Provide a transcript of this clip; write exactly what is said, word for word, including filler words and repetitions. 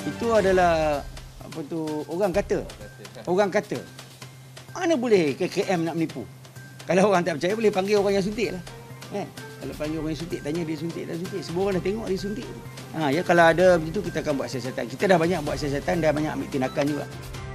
Itu adalah apa tu orang kata. Orang kata. Mana boleh K K M nak menipu? Kalau orang tak percaya boleh panggil orang yang suntik lah. Kan? Kalau panggil orang yang suntik, tanya dia suntik tak suntik. Semua orang dah tengok dia suntik. Ha, ya, kalau ada begitu kita akan buat siasatan. Kita dah banyak buat siasatan, dah banyak ambil tindakan juga.